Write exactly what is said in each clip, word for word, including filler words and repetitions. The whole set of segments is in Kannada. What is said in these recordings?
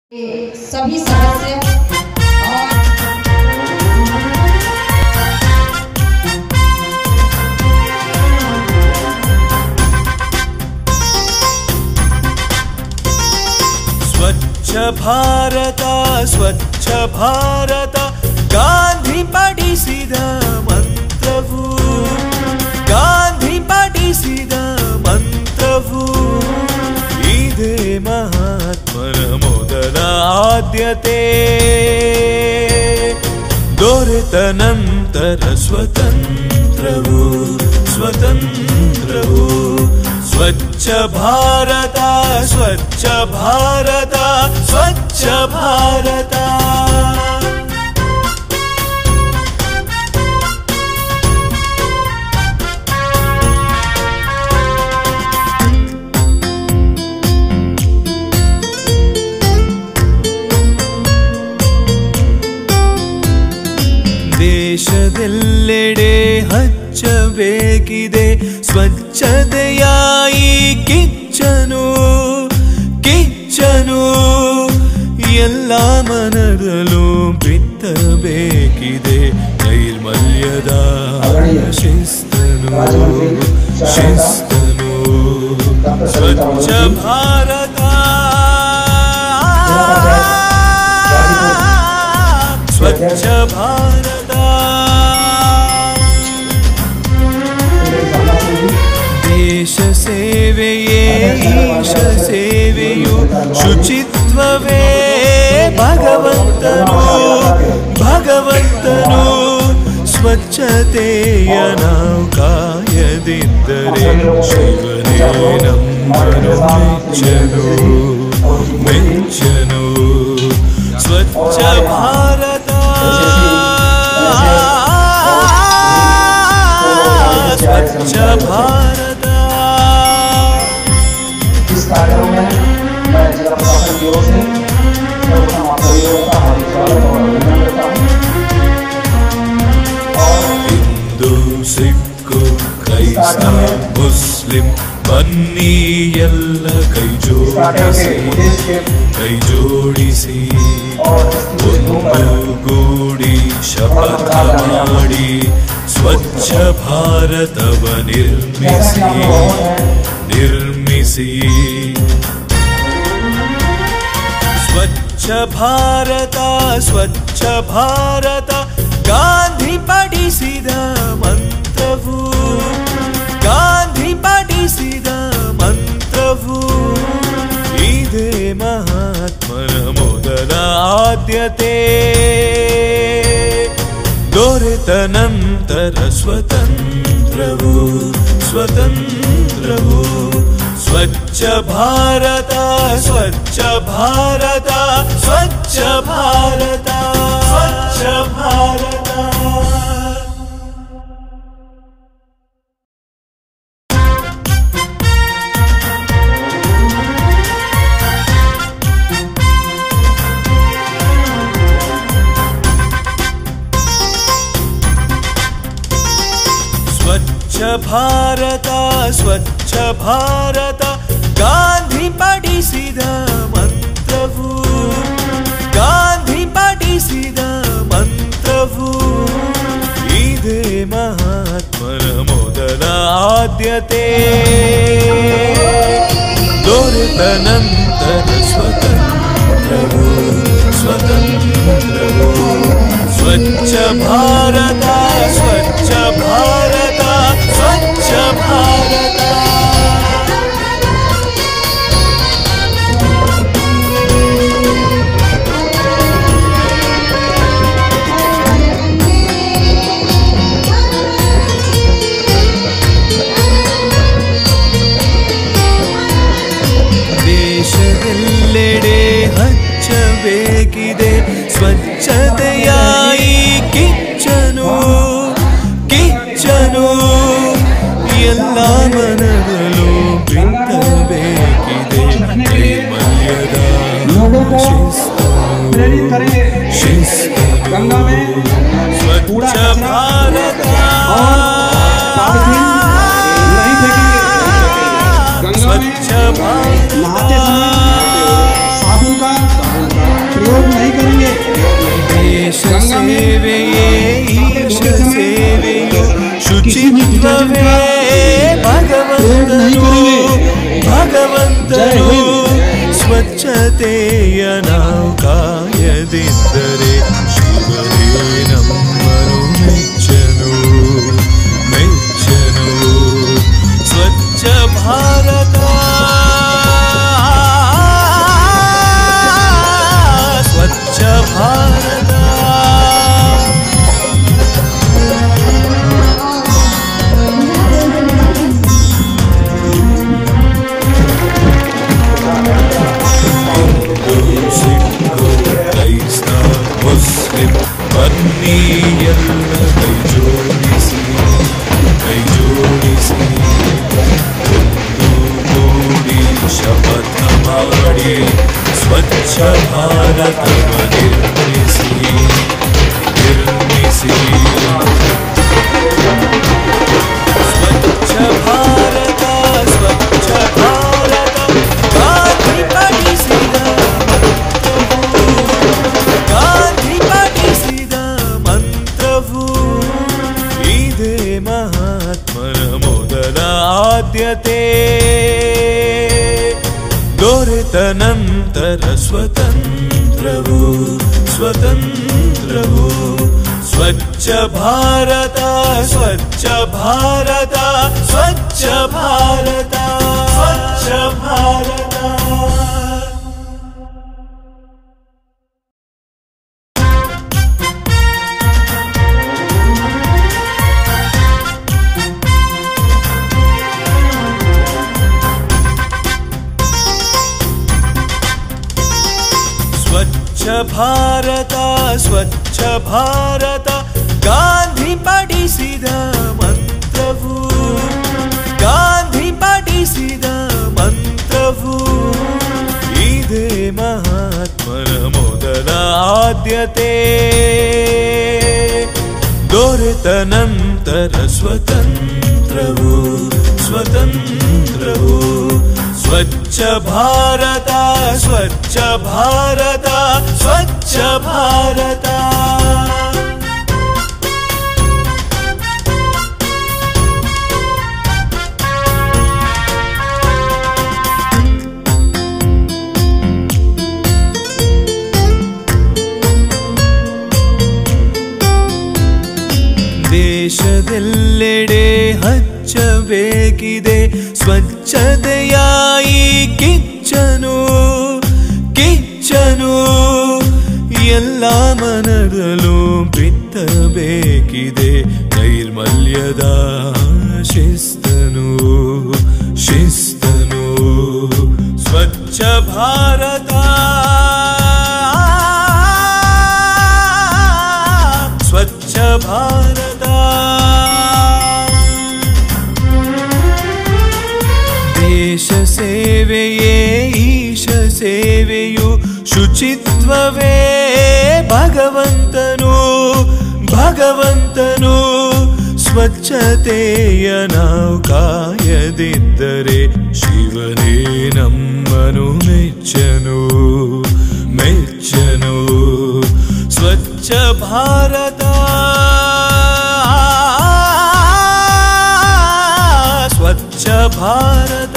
सभी सदस्य और स्वच्छ भारत स्वच्छ भारत ಗಾಂಧಿ ಪಾಟಿಸಿದ ಮಂತ್ರವು ಗಾಂಧಿ ಪಾಟಿಸಿದ ಮಂತ್ರವು ಇದೇ ಮಹಾತ್ಮನ ಮೊದಲ ಆದ್ಯತೆ ದೊರೆತ ನಂತರ ಸ್ವತಂತ್ರವು ಸ್ವತಂತ್ರವು ಸ್ವಚ್ಛ ಭಾರತ ಸ್ವಚ್ಛ ಭಾರತ ಸ್ವಚ್ಛ ಭಾರತ ದೇಶದೆಲ್ಲೆಡೆ ಹಚ್ಚಬೇಕಿದೆ ಸ್ವಚ್ಛತೆಯ ಈ ಕಿಚ್ಚನು ಕಿಚ್ಚನು ಎಲ್ಲ ಮನದಲ್ಲೂ ಬಿತ್ತಬೇಕಿದೆ ನೈರ್ಮಲ್ಯದ ಶಿಸ್ತನು ಶಿಸ್ತನು ಸ್ವಚ್ಛ ಭಾರತ ಸ್ವಚ್ಛ ಭಾರತ ದೇಶ ಸೇವೆಯೇ ಈಶ ಸೇವೆಯು ಶುಚಿತ್ವವೇ ಭಗವಂತನು ಭಗವಂತನು ಸ್ವಚ್ಛತೆಯ ನಾವು ಕಾಯದಿದ್ದರೆ ಶಿವನೇ ನಮ್ಮನು ಮೆಚ್ಚನು ಮೆಚ್ಚನು ಸ್ವಚ್ಛ ಭಾರತ स्वच्छ भारत। इस कार्यक्रम में मैं जिला प्रशासन की ओर से हिंदू सिख क्राइस्तव मुस्लिम बन्नी ಎಲ್ಲ ಕೈ ಜೋಡಿಸಿ ಕೈ ಜೋಡಿಸಿ ಒಂದುಗೂಡಿ ಶಪಥ ಮಾಡಿ ಸ್ವಚ್ಛ ಭಾರತವ ನಿರ್ಮಿಸಿ ನಿರ್ಮಿಸಿ ಸ್ವಚ್ಛ ಭಾರತ ಸ್ವಚ್ಛ ಭಾರತ ಗಾಂಧಿ ಪಾಟಿಸಿದ ಮಂತ್ರವು ಗಾಂಧಿ ಪಾಟಿಸಿದ ಮಂತ್ರವು ಇದೇ ಮಹಾತ್ಮನ ಮೊದಲ ಆದ್ಯತೆ ದೊರೆತ ನಂತರ ಸ್ವತಂತ್ರವು ಸ್ವತಂತ್ರವು ಸ್ವಚ್ಛ ಭಾರತ ಸ್ವಚ್ಛ ಭಾರತ ಸ್ವಚ್ಛ ಭಾರತ ಸ್ವಚ್ಛ ಭಾರತ ಸ್ವಚ್ಛ ಭಾರತ ಸ್ವಚ್ಛ ಭಾರತ ಗಾಂಧಿ ಪಾಟಿಸಿದ ಮಂತ್ರವು ಗಾಂಧಿ ಪಾಟಿಸಿದ ಮಂತ್ರವು ಇದೇ ಮಹಾತ್ಮನ ಮೊದಲ ಆದ್ಯತೆ ದೊರೆತ ನಂತರ ಸ್ವತಂತ್ರವು ಸ್ವತಂತ್ರವು ಸ್ವಚ್ಛ ಭಾರತ ಸ್ವಚ್ಛ ಭಾರತ ಸ್ವಚ್ಛ ಭಾರತ ದೇಶದೆಲ್ಲೆಡೆ ಹಚ್ಚಬೇಕಿದೆ ಸ್ವಚ್ಛತೆಯ ಈ ಕಿಚ್ಚನು ಕಿಚ್ಚನು ಎಲ್ಲ ಮನದಲ್ಲೂ ಬಿತ್ತಬೇಕಿದೆ ನೈರ್ಮಲ್ಯದ ಶಿಸ್ತನು ಸ್ವಚ್ಛ ಭಾರತ स्वच्छ भारत नहाते समय साबुन का ಸೇವೆಯೇ ಈಶ ಸೇವೆಯು ಶುಚಿತ್ವವೇ ಭಗವಂತನು ಭಗವಂತನು ಸ್ವಚ್ಛತೆಯ ನಾವು ಕಾಯದಿದ್ದರೆ ಶಿವನೇ ನಮ್ಮನು ಮೆಚ್ಚನು ಮೆಚ್ಚನು ಸ್ವಚ್ಛ ಭಾರತ ಸ್ವಚ್ಛ ಭಾರತ ಮುಸ್ಲಿಂ ಬನ್ನಿ ಎಲ್ಲ ಕೈ ಜೋಡಿಸಿ ಕೈ ಜೋಡಿಸಿ ಒಂದು ಕೂಡಿ ಶಪಥ ಮಾಡಿ ಸ್ವಚ್ಛ ಭಾರತವ ನಿರ್ಮಿಸಿ ನಿರ್ಮಿಸಿ ಸ್ವಚ್ಛ ಭಾರತ ಸ್ವಚ್ಛ ಭಾರತ ಗಾಂಧಿ ಪಡಿಸಿದ ಗಾಂಧಿ ಪಡಿಸಿದ ಮಂತ್ರವು ಇದೇ ಮಹಾತ್ಮನ ಮೊದಲ ಆದ್ಯತೆ ದೊರೆತ ನಂತರ ಸ್ವತಂತ್ರವು ಸ್ವತಂತ್ರವು ಸ್ವಚ್ಛ ಭಾರತ ಸ್ವಚ್ಛ ಭಾರತ ಸ್ವಚ್ಛ ಭಾರತ ಸ್ವಚ್ಛ ಭಾರತ ಸ್ವಚ್ಛ ಭಾರತ ಸ್ವಚ್ಛ ಭಾರತ ಗಾಂಧಿ ಪಡಿಸಿದ ಮಂತ್ರವು ಗಾಂಧಿ ಪಡಿಸಿದ ಮಂತ್ರವು ಇದೇ ಮಹಾತ್ಮನ ಮೊದಲ ಆದ್ಯತೆ ದೊರೆತ ನಂತರ ಸ್ವತಂತ್ರವು ಸ್ವತಂತ್ರವು ಸ್ವಚ್ಛ ಭಾರತ ಸ್ವಚ್ಛ ಭಾರತ ಸ್ವಚ್ಛ ಭಾರತ ದೇಶದೆಲ್ಲೆಡೆ ಹಚ್ಚಬೇಕಿದೆ ಸ್ವಚ್ಛತೆಯ ಈ ಕಿಚ್ಚನು ಕಿಚ್ಚನು ಎಲ್ಲ ಮನದಲ್ಲೂ ಬಿತ್ತಬೇಕಿದೆ ನೈರ್ಮಲ್ಯದ ಶಿಸ್ತನು ಶಿಸ್ತನು ಸ್ವಚ್ಛ ಭಾರತ ಸ್ವಚ್ಛ ಭಾರತ ದೇಶ ಸೇವೆಯೇ ಈಶ ಸೇವೆಯು ಶುಚಿತ್ವವೇ ಭಗವಂತನು ಭಗವಂತನು ಸ್ವಚ್ಛತೆಯ ನಾವು ಕಾಯದಿದ್ದರೆ ಶಿವನೇ ನಮ್ಮನು ಮೆಚ್ಚನು ಮೆಚ್ಚನು ಸ್ವಚ್ಛ ಭಾರತ ಸ್ವಚ್ಛ ಭಾರತ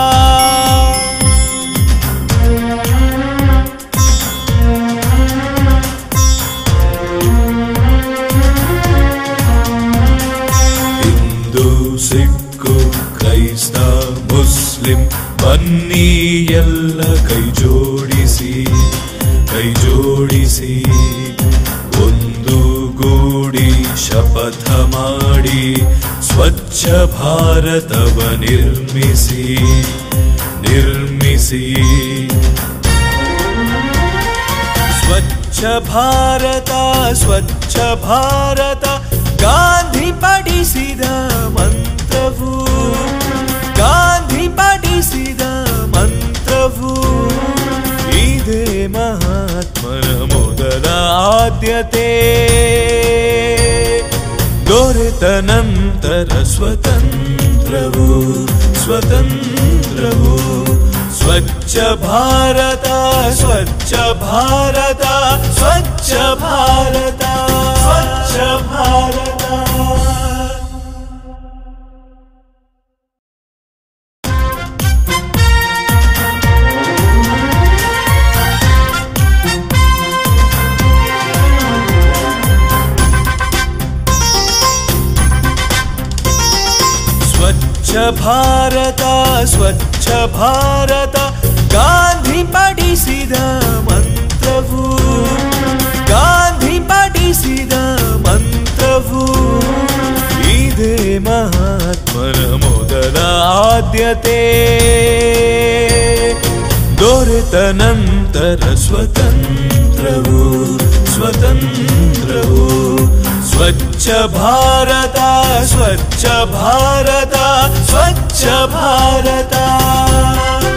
ಹಿಂದೂ ಸಿಕ್ಕು ಕ್ರೈಸ್ತ ಮುಸ್ಲಿಂ ಬನ್ನಿ ಎಲ್ಲ ಕೈ ಜೋಡಿಸಿ ಕೈ ಜೋಡಿಸಿ ಒಂದು ಗೂಡಿ ಶಪಥ ಮಾಡಿ ಸ್ವಚ್ಛ ಭಾರತವ ನಿರ್ಮಿಸಿ ನಿರ್ಮಿಸಿ ಸ್ವಚ್ಛ ಭಾರತ ಸ್ವಚ್ಛ ಭಾರತ ಗಾಂಧಿ ಪಡಿಸಿದ ಮಂತ್ರವು ಗಾಂಧಿ ಪಡಿಸಿದ ಮಂತ್ರವು ಇದೇ ಮಹಾತ್ಮನ ಮೊದಲ ಆದ್ಯತೆ ದೊರೆತ ನಂತರ ಸ್ವತಂತ್ರವು ಸ್ವತಂತ್ರವು ಸ್ವಚ್ಛ ಭಾರತ ಸ್ವಚ್ಛ ಭಾರತ ಸ್ವಚ್ಛ ಭಾರತ ಸ್ವಚ್ಛ ಭಾರತ. ಸ್ವಚ್ಛ ಭಾರತ ಸ್ವಚ್ಛ ಭಾರತ ಗಾಂಧಿ ಪಡಿಸಿದ ಮಂತ್ರವು, ಗಾಂಧಿ ಪಡಿಸಿದ ಮಂತ್ರವು, ಇದೇ ಮಹಾತ್ಮರ ಮೊದಲ ಆದ್ಯತೆ. ದೊರೆತ ನಂತರ ಸ್ವತಂತ್ರವು ಸ್ವತಂತ್ರವು ಸ್ವಚ್ಛ ಭಾರತ ಸ್ವಚ್ಛ ಭಾರತ ಸ್ವಚ್ಛ ಭಾರತ.